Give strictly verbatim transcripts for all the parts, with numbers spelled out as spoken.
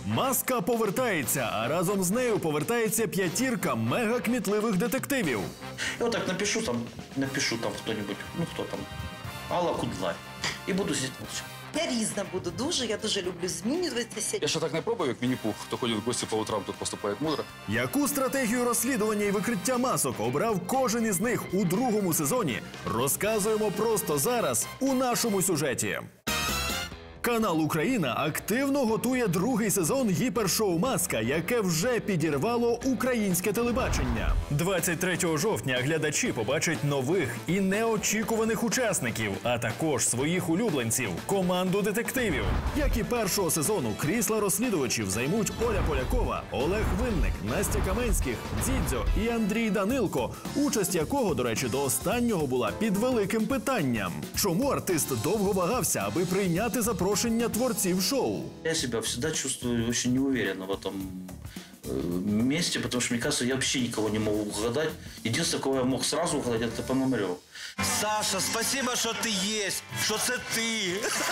Маска повертається, а разом з нею повертається п'ятірка мегакмітливих детективів. Я вот так напишу там, напишу там кто-нибудь, ну кто там, Алла Кудлай, і буду сидіти молча. Я різна буду дуже, я дуже люблю змінюватися. Я ще так не пробую, як Вінні-Пух, хто ходить в гості по утрам, тут поступає мудро. Яку стратегію розслідування і викриття масок обрав кожен із них у другому сезоні, розказуємо просто зараз у нашому сюжеті. Канал «Україна» активно готує другий сезон гіпершоу «Маска», яке вже підірвало українське телебачення. двадцять третього жовтня глядачі побачать нових і неочікуваних учасників, а також своїх улюбленців – команду детективів. Як і першого сезону, крісла розслідувачів займуть Оля Полякова, Олег Винник, Настя Каменських, Дзідзьо і Андрій Данилко, участь якого, до речі, до останнього була під великим питанням. Чому артист довго вагався, аби прийняти запрошення творців шоу? Я себя всегда чувствую очень неуверенно в этом э, месте, потому что, мне кажется, я вообще никого не могу угадать. Единственное, кого я мог сразу угадать, это Пономарев. Саша, спасибо, что ты есть, что это ты.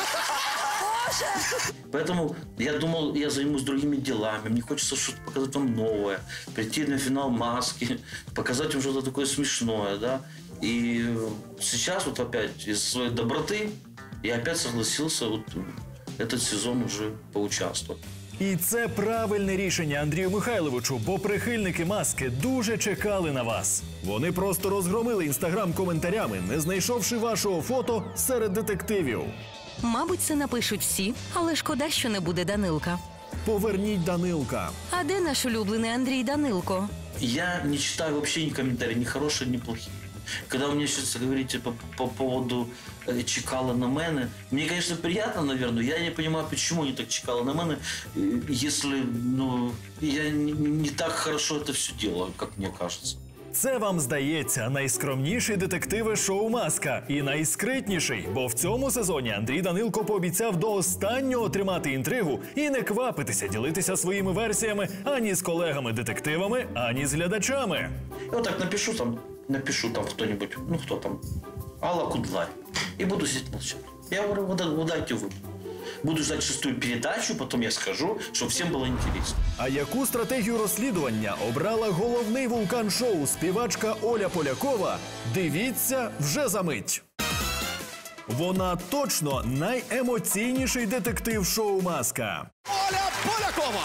Поэтому я думал, я займусь другими делами. Мне хочется что-то показать вам новое, прийти на финал «Маски», показать им что-то такое смешное, да. И сейчас вот опять из своей доброты я опять согласился вот этот сезон уже поучаствовать. І це правильне рішення, Андрію Михайловичу, бо прихильники «Маски» дуже чекали на вас. Вони просто розгромили інстаграм коментарями, не знайшовши вашого фото серед детективів. Мабуть, це напишуть всі, але шкода, що не буде Данилка. Поверніть Данилка. А де наш улюблений Андрій Данилко? Я не читаю вообще ни комментарии, ни хорошие, ни плохие. Когда вы мне сейчас говорите по, по поводу э, чекала на мене, мне, конечно, приятно, наверное, я не понимаю, почему они так чекали на мене, э, если, ну, я не, не так хорошо это все делаю, как мне кажется. Це вам здається найскромніший детективи шоу «Маска» і найскритніший, бо в цьому сезоні Андрій Данилко пообіцяв до останнього тримати інтригу і не квапитися ділитися своїми версіями ані з колегами-детективами, ані з глядачами. Я вот так напишу там, напишу там кто-нибудь, ну кто там, Алла Кудлай, и буду сидеть молча. Я говорю, угадайте вы. Буду ждать шестую передачу, потом я скажу, щоб всім було інтересно. А яку стратегію розслідування обрала головний вулкан шоу співачка Оля Полякова, дивіться вже за мить. Вона точно найемоційніший детектив шоу «Маска». Оля Полякова!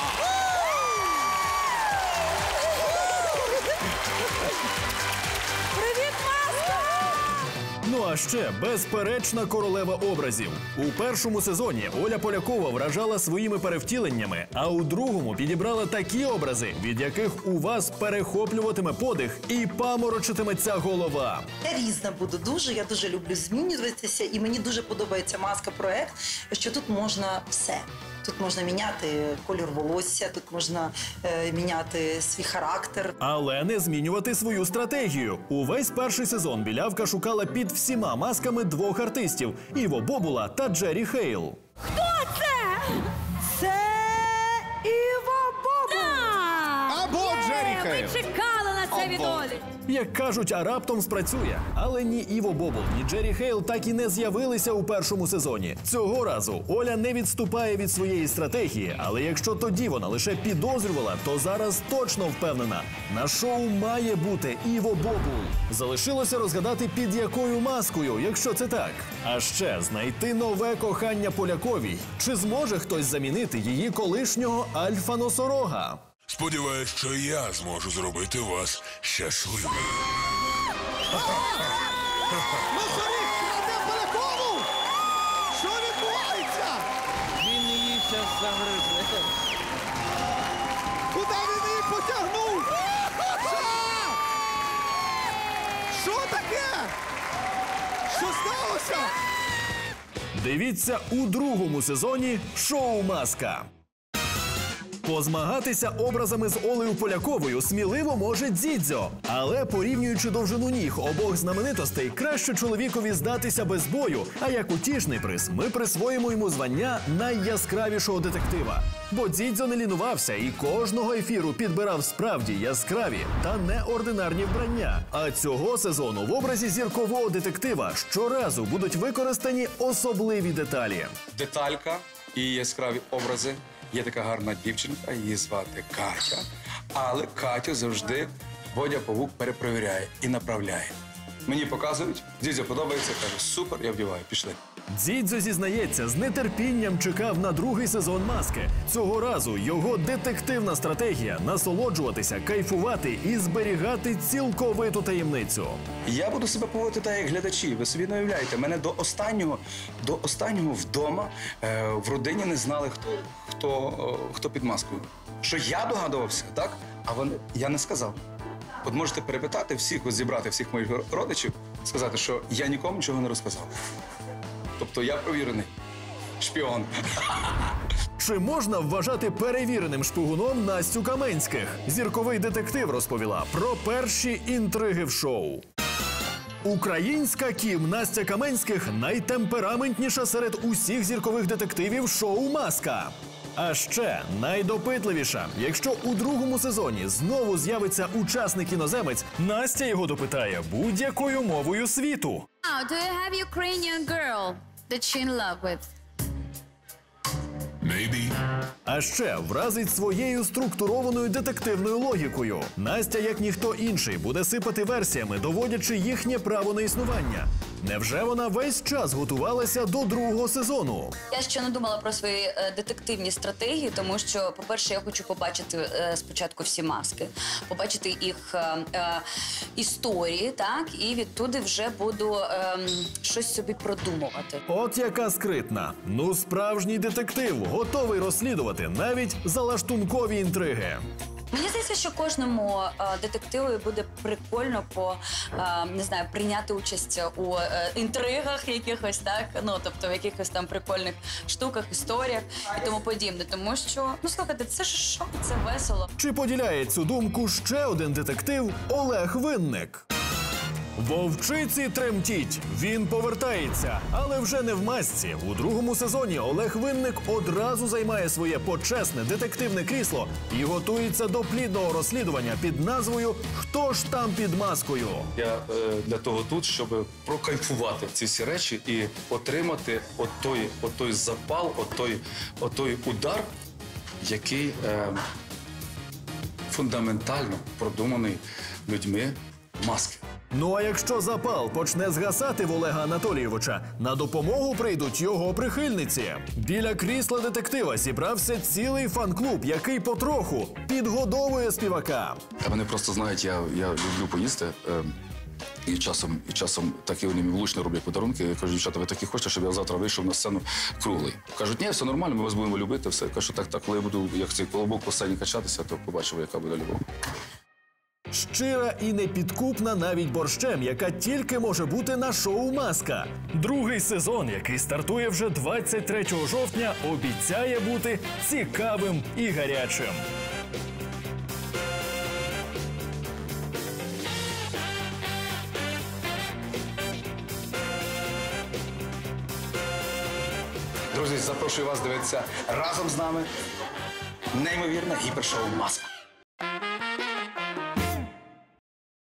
Ну а ще безперечна королева образів. У першому сезоні Оля Полякова вражала своїми перевтіленнями, а у другому підібрала такі образи, від яких у вас перехоплюватиме подих і паморочитиметься голова. Я різна буду дуже, я дуже люблю змінюватися, і мені дуже подобається «Маска» проект, що тут можна все. Тут можна міняти колір волосся, тут можна е, міняти свій характер. Але не змінювати свою стратегію. Увесь перший сезон білявка шукала під всіма масками двох артистів – Іво Бобула та Джері Хейл. Хто це? Це Іво Бобул! Або Джері Хейл! Ми чекали на це від Олі. Як кажуть, а раптом спрацює. Але ні Іво Бобул, ні Джері Хейл так і не з'явилися у першому сезоні. Цього разу Оля не відступає від своєї стратегії, але якщо тоді вона лише підозрювала, то зараз точно впевнена. На шоу має бути Іво Бобул. Залишилося розгадати, під якою маскою, якщо це так. А ще знайти нове кохання Поляковій. Чи зможе хтось замінити її колишнього альфа-носорога? Сподіваюсь, що я зможу зробити вас щасливим. Носоріг краде Полякову! Що відбувається? Він її зараз загризе. Куди він її потягнув? Що? Що таке? Що сталося? Дивіться у другому сезоні шоу «Маска». Позмагатися образами з Олею Поляковою сміливо може Дзідзьо. Але порівнюючи довжину ніг обох знаменитостей, краще чоловікові здатися без бою. А як утішний приз, ми присвоїмо йому звання найяскравішого детектива. Бо Дзідзьо не лінувався і кожного ефіру підбирав справді яскраві та неординарні вбрання. А цього сезону в образі зіркового детектива щоразу будуть використані особливі деталі. Деталька і яскраві образи Є така гарна дівчинка, її звати Катя. Але Катю завжди Бодя Павук перепровіряє і направляє. Мені показують, Дзідзьо подобається, каже, супер, я вдіваю, пішли. Дзідзьо зізнається, з нетерпінням чекав на другий сезон «Маски». Цього разу його детективна стратегія – насолоджуватися, кайфувати і зберігати цілковиту таємницю. Я буду себе поводити так, як глядачі. Ви собі не уявляєте, мене до останнього, до останнього вдома е, в родині не знали, хто, хто, е, хто під маскою. Що я догадувався, так? А вони, я не сказав. От можете перепитати всіх, ось зібрати всіх моїх родичів, сказати, що я нікому нічого не розказав. Тобто я провірений шпіон. Чи можна вважати перевіреним шпигуном Настю Каменських? Зірковий детектив розповіла про перші інтриги в шоу. Українська Кім Настя Каменських найтемпераментніша серед усіх зіркових детективів шоу «Маска». А ще найдопитливіша. Якщо у другому сезоні знову з'явиться учасник-іноземець, Настя його допитає будь-якою мовою світу. Now, do you have Ukrainian girl that she in love with? Maybe. А ще вразить своєю структурованою детективною логікою. Настя, як ніхто інший, буде сипати версіями, доводячи їхнє право на існування. Невже вона весь час готувалася до другого сезону? Я ще не думала про свої е, детективні стратегії, тому що, по-перше, я хочу побачити е, спочатку всі маски, побачити їх е, е, історії, так, і відтуди вже буду е, щось собі продумувати. От яка скритна. Ну, справжній детектив, готовий розслідувати навіть залаштункові інтриги. Мені здається, що кожному е, детективу буде прикольно по, е, не знаю, прийняти участь у е, інтригах якихось, так, ну, тобто в якихось там прикольних штуках, історіях і тому подібне. Тому що, ну, слухайте, це ж шок, це весело. Чи поділяє цю думку ще один детектив Олег Винник? Вовчиці тремтіть, він повертається, але вже не в масці. У другому сезоні Олег Винник одразу займає своє почесне детективне крісло і готується до плідного розслідування під назвою «Хто ж там під маскою?». Я е, для того тут, щоб прокайфувати ці всі речі і отримати отой, отой запал, отой, отой удар, який е, фундаментально продуманий людьми маски. Ну а якщо запал почне згасати в Олега Анатолійовича, на допомогу прийдуть його прихильниці. Біля крісла детектива зібрався цілий фан-клуб, який потроху підгодовує співака. Вони просто знають, я, я люблю поїсти. Е, і часом, і часом такі вони мені влучно роблять подарунки. Я кажу, дівчата, ви такі хочете, щоб я завтра вийшов на сцену круглий? Кажуть, ні, все нормально, ми вас будемо любити, все. Я кажу, так, так, коли я буду, як цей колобок по сцені качатися, то побачимо, яка буде любов. Щира і непідкупна навіть борщем, яка тільки може бути на шоу «Маска». Другий сезон, який стартує вже двадцять третього жовтня, обіцяє бути цікавим і гарячим. Друзі, запрошую вас дивитися разом з нами неймовірне гіпершоу «Маска».